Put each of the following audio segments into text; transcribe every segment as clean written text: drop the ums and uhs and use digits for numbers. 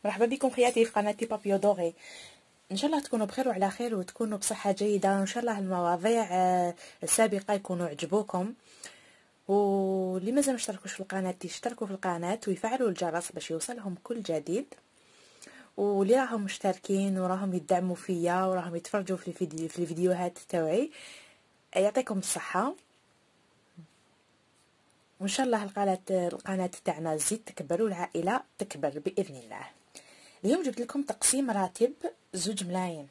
مرحبا بكم خياتي في قناتي بابيو دوري. ان شاء الله تكونوا بخير وعلى خير وتكونوا بصحه جيده، وان شاء الله المواضيع السابقه يكونوا عجبوكم. واللي مازال ما اشتركوش في القناه يشتركوا في القناه ويفعلوا الجرس باش يوصلهم كل جديد، واللي راهم مشتركين وراهم يدعموا فيا وراهم يتفرجوا في الفيديوهات تاعي يعطيكم الصحه. وان شاء الله القناه تاعنا تزيد تكبر والعائله تكبر باذن الله. اليوم جبت لكم تقسيم راتب 2 ملايين.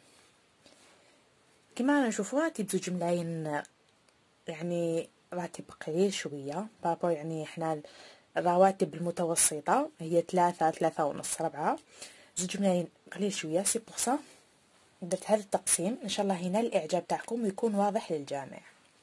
كما نشوفوا راتب 2 ملايين يعني راتب قليل شويه بابا، يعني احنا الرواتب المتوسطه هي 3.5 4. 2 ملايين قليل شويه، سي بوغ سا درت هذا التقسيم. ان شاء الله ينال الاعجاب تاعكم ويكون واضح للجميع.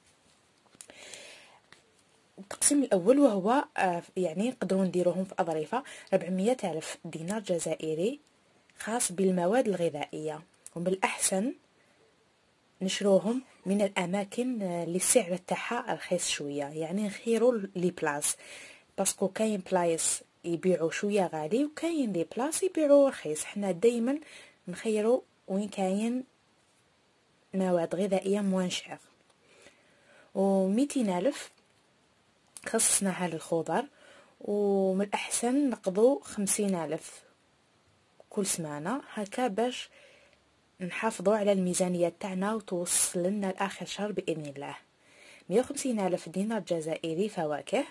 التقسيم الأول وهو يعني نقدروا نديروهم في أظرفة 400 ألف دينار جزائري خاص بالمواد الغذائية، وبالأحسن نشروهم من الأماكن اللي السعر تاعها رخيص شوية، يعني نخيروا لي بلاص، باسكو كاين بلايص يبيعوا شوية غالي وكاين لي بلاص يبيعوا رخيص. حنا دايما نخيروا وين كاين مواد غذائية موان شير. و200 ألف خصصناها للخضر، ومن الأحسن نقضوا 50 ألف كل سمانة هكا باش نحافظوا على الميزانية تاعنا وتوصل لنا لآخر شهر بإذن الله. 150 ألف دينار جزائري فواكه،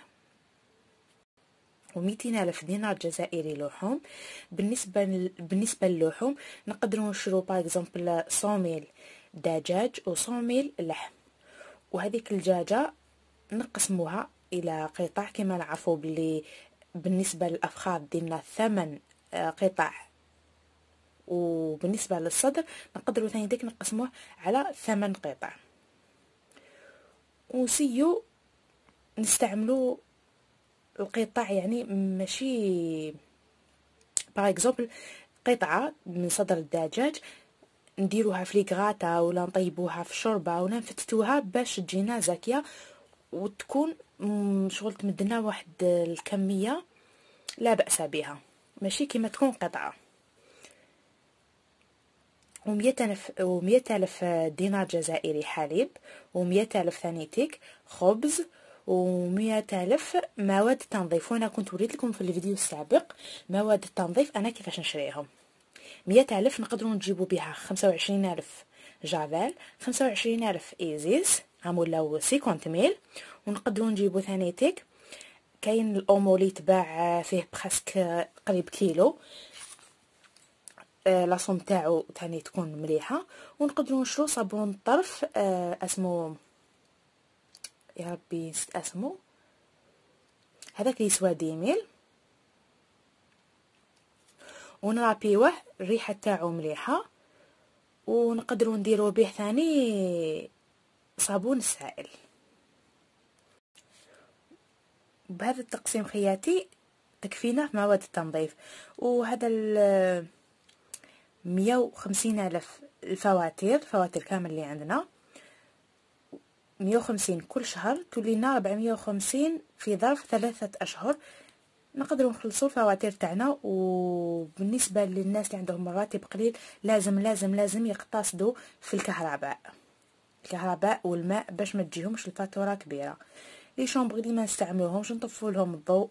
و200 ألف دينار جزائري لحوم. بالنسبة للحوم نقدروا نشرو باغ اكزومبل 100 ميل دجاج و 100 ميل لحم، وهذيك الدجاجة نقسموها الى قطع كما نعرفوا بلي بالنسبه للافخاذ ديالنا 8 قطع، وبالنسبه للصدر نقدروا ثاني ديك نقسموه على 8 قطع. وسيو نستعملوا القطع يعني ماشي باغ اكزومبل قطعه من صدر الدجاج نديروها في ليغراتا ولا نطيبوها في شوربه ولا نفتتوها باش تجينا زاكيه وتكون شغل تمدنا واحد الكميه لا باس بها، ماشي كيما تكون قطعه. و100 ألف دينار جزائري حليب، و100 ألف ثاني تيك خبز، و100 ألف مواد تنظيف. وانا كنت وريت لكم في الفيديو السابق مواد التنظيف انا كيفاش نشريهم. 100 ألف نقدروا نجيبوا بها 25 ألف جافال، 25 ألف ايزيس عمولاو 50 ميل، ونقدروا نجيبوا ثاني تيك كاين الاومو اللي يتباع فيه بخاسك قريب كيلو، لاصوم تاعو ثاني تكون مليحه. ونقدروا نشرو صابون طرف اسمو يا ربي نسيت اسمو، هذاك اللي يسوى 10 ميل، ونرابيوه الريحه تاعو مليحه. ونقدروا نديروا به ثاني صابون السائل. بهذا التقسيم خياتي تكفينا في مواد التنظيف. وهذا 150 ألف الفواتير كامل اللي عندنا 150 كل شهر تولينا 450 في ظرف 3 أشهر. نقدروا نخلصوا الفواتير تاعنا. وبالنسبه للناس اللي عندهم راتب قليل لازم لازم لازم يقتصدوا في الكهرباء والماء باش ما تجيهمش الفاتوره كبيره. لي شومبر اللي ما نستعملوهمش نطفوا لهم الضوء.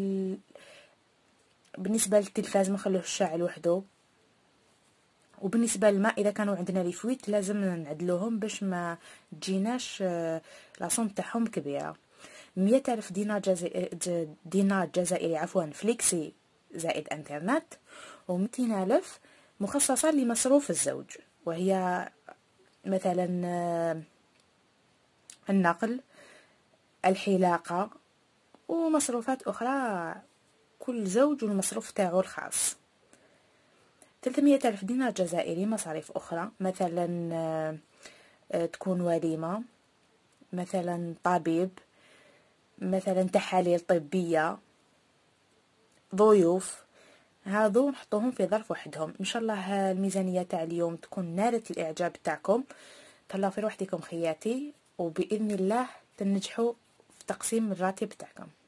بالنسبه للتلفاز ما نخلوهش شاعل وحده. وبالنسبه للماء اذا كانوا عندنا لي فويت لازم نعدلوهم باش ما تجيناش لاصوم تاعهم كبيره. 100 ألف دينار جزائري عفوا فليكسي زائد انترنت، و200 ألف مخصصة لمصروف الزوج، وهي مثلا النقل، الحلاقة، ومصروفات أخرى كل زوج والمصروف تاعو الخاص. 300 ألف دينار جزائري مصاريف أخرى، مثلا تكون وليمة، مثلا طبيب، مثلا تحاليل طبية، ضيوف، هذو نحطوهم في ظرف وحدهم. ان شاء الله الميزانية تاع اليوم تكون نالت الاعجاب تاعكم. تهلاو في روحكم خياتي، وباذن الله تنجحوا في تقسيم الراتب تاعكم.